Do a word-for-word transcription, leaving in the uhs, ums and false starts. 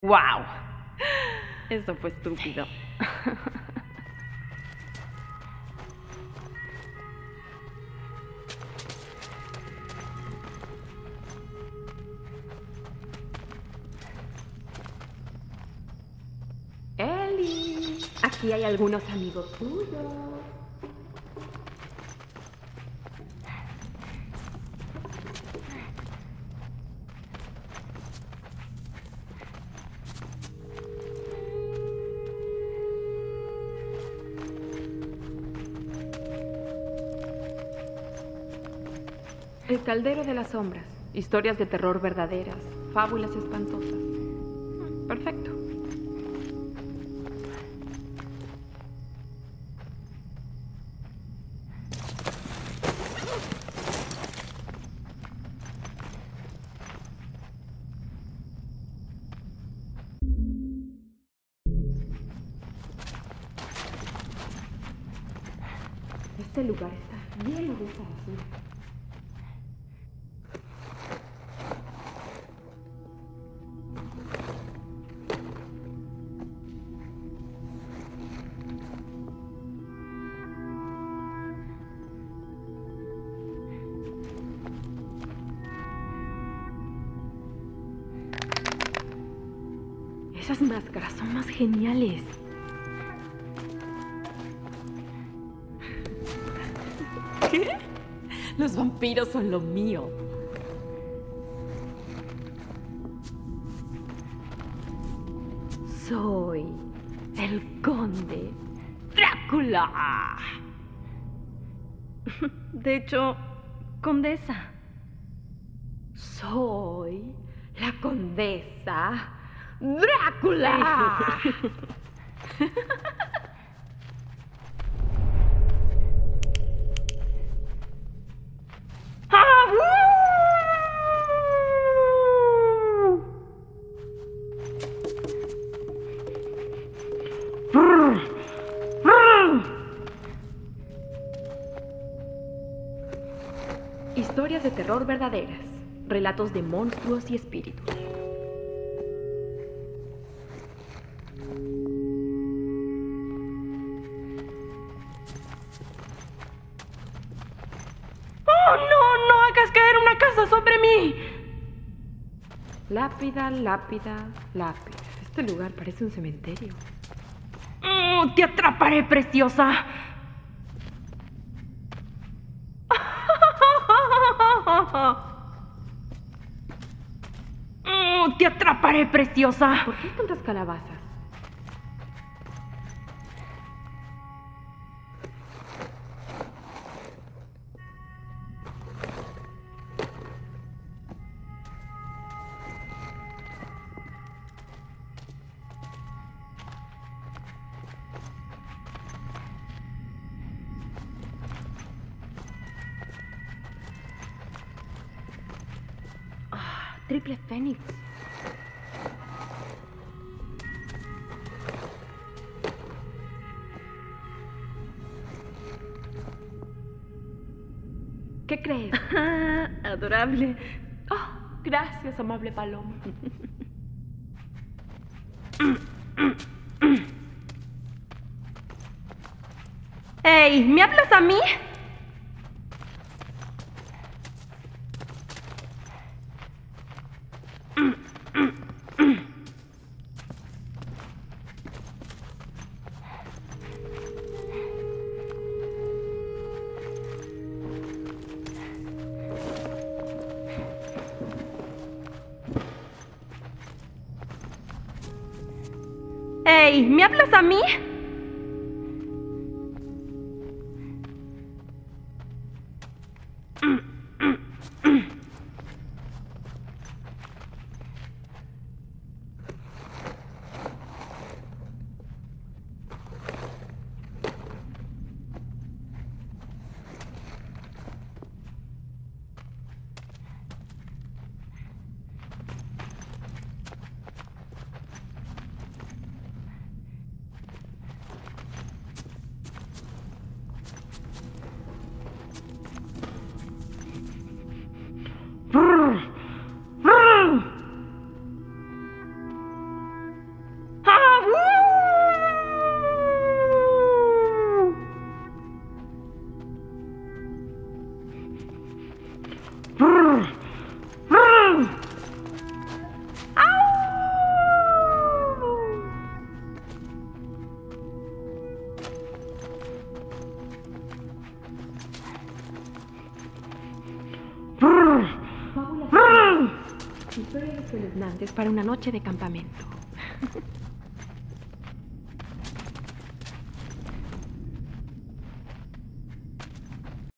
¡Wow! Eso fue estúpido. Ellie, aquí hay algunos amigos tuyos. El caldero de las sombras. Historias de terror verdaderas. Fábulas espantosas. Perfecto. Este lugar está lleno de esa basura. Esas máscaras son más geniales. ¿Qué? Los vampiros son lo mío. Soy el conde Drácula. De hecho, condesa. Soy la condesa Drácula. Historias de terror verdaderas. Relatos de monstruos y espíritus. ¡Oh, no! ¡No hagas caer una casa sobre mí! Lápida, lápida, lápida. Este lugar parece un cementerio. Oh, ¡te atraparé, preciosa! Oh, ¡te atraparé, preciosa! ¿Por qué hay tantas calabazas? Ah, triple fénix. ¿Qué crees? Adorable. Oh, gracias, amable paloma. ¡Ey! ¿Me hablas a mí? ¡Ey! ¿Me hablas a mí? Historias espeluznantes para una noche de campamento.